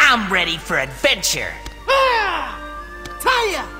I'm ready for adventure. Taya!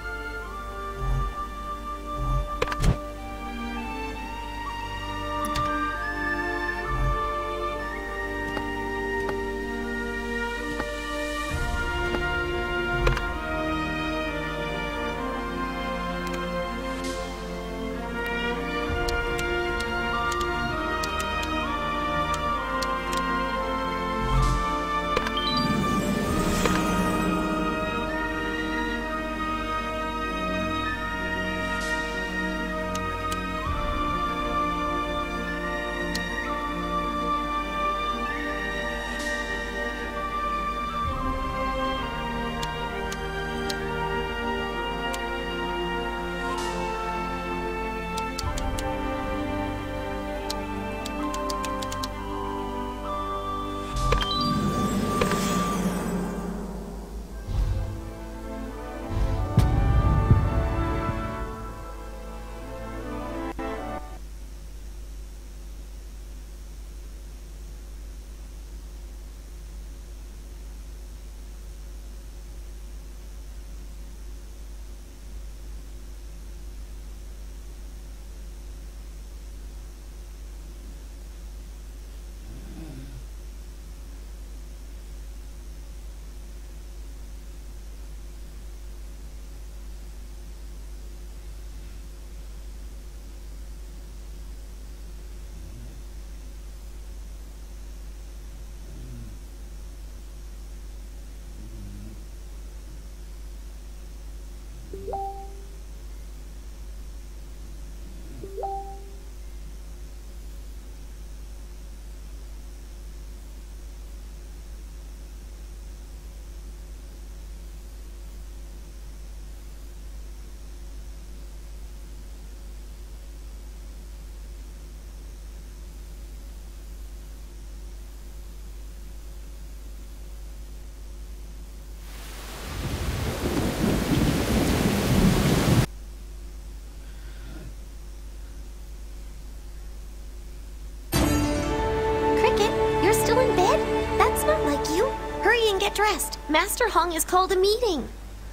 Still in bed? That's not like you. Hurry and get dressed. Master Hong has called a meeting.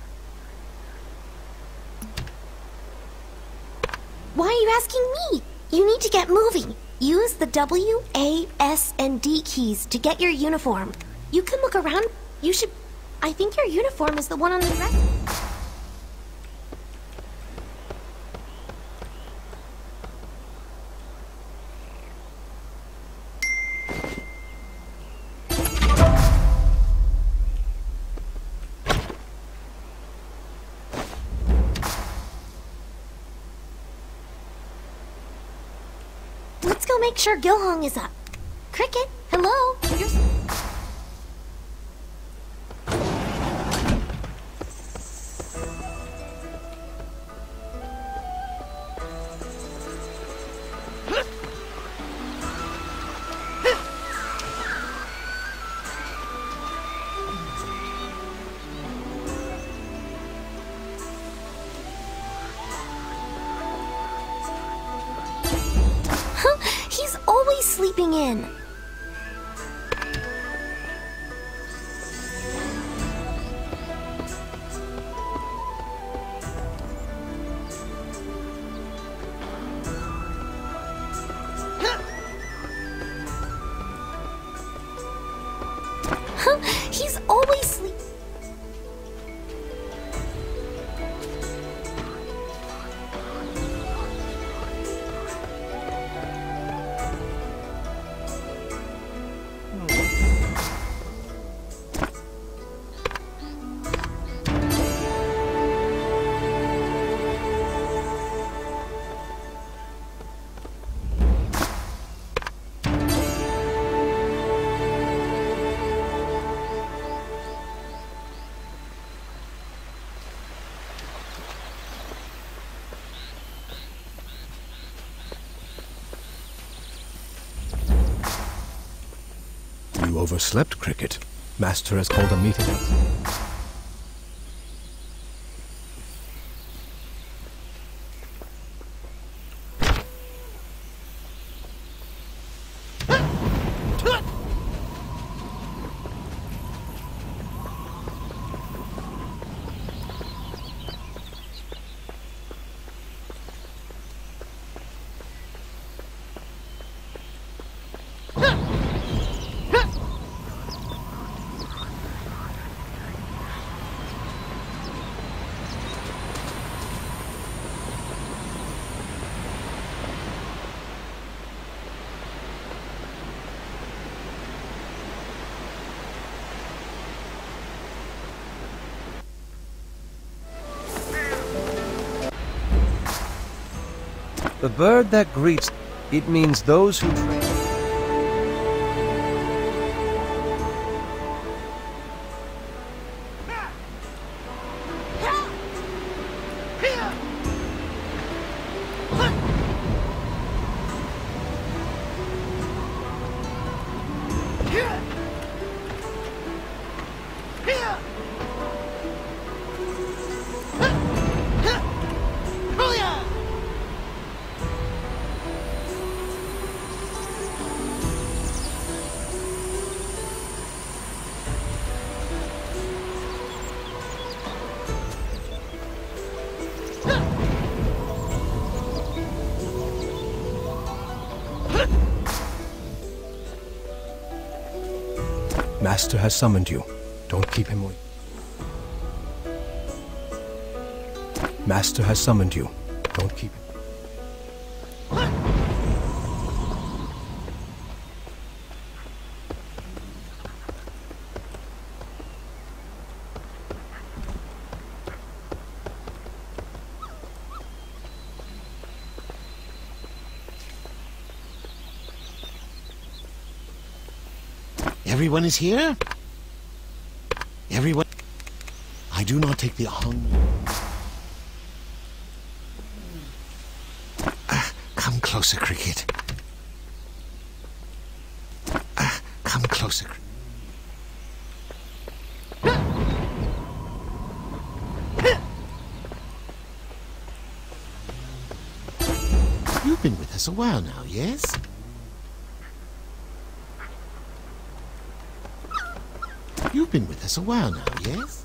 Why are you asking me? You need to get moving. Use the W, A, S, and D keys to get your uniform. You can look around. You should... I think your uniform is the one on the dress. Let's go make sure Gilhong is up. Cricket, hello? He's always sleeping in. He's always sleeping. You overslept, Cricket. Master has called a meeting. The bird that greets, it means those who train. Master has summoned you. Don't keep him waiting. Master has summoned you. Don't keep him. Everyone is here? Everyone? I do not take the honor. Come closer, Cricket. Come closer. You've been with us a while now, yes? You've been with us a while now, yes?